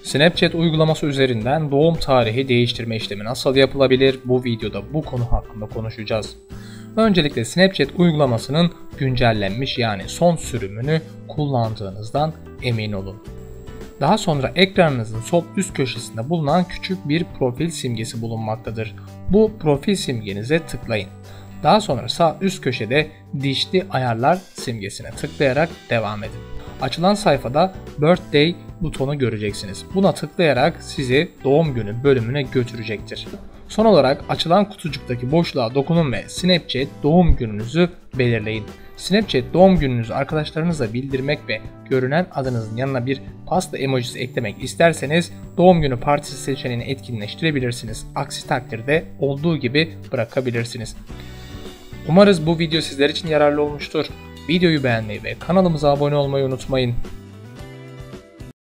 Snapchat uygulaması üzerinden doğum tarihi değiştirme işlemi nasıl yapılabilir? Bu videoda bu konu hakkında konuşacağız. Öncelikle Snapchat uygulamasının güncellenmiş yani son sürümünü kullandığınızdan emin olun. Daha sonra ekranınızın sol üst köşesinde bulunan küçük bir profil simgesi bulunmaktadır. Bu profil simgenize tıklayın. Daha sonra sağ üst köşede dişli ayarlar simgesine tıklayarak devam edin. Açılan sayfada Birthday butonu göreceksiniz. Buna tıklayarak sizi doğum günü bölümüne götürecektir. Son olarak açılan kutucuktaki boşluğa dokunun ve Snapchat doğum gününüzü belirleyin. Snapchat doğum gününüzü arkadaşlarınızla bildirmek ve görünen adınızın yanına bir pasta emojisi eklemek isterseniz doğum günü partisi seçeneğini etkinleştirebilirsiniz. Aksi takdirde olduğu gibi bırakabilirsiniz. Umarız bu video sizler için yararlı olmuştur. Videoyu beğenmeyi ve kanalımıza abone olmayı unutmayın.